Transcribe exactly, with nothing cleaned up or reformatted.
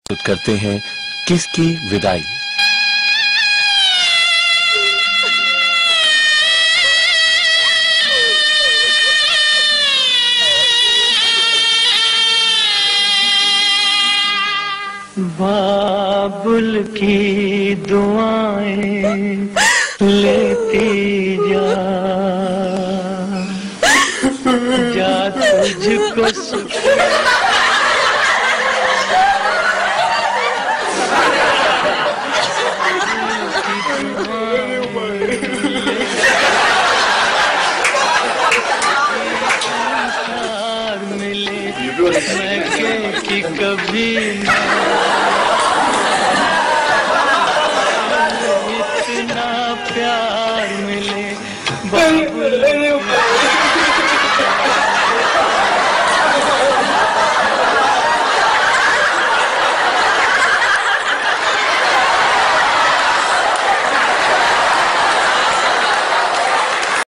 प्रस्तुत करते हैं किसकी विदाई। बाबुल की दुआएं लेती जा, जा तुझको सुख मिले मैं के कि कभी ना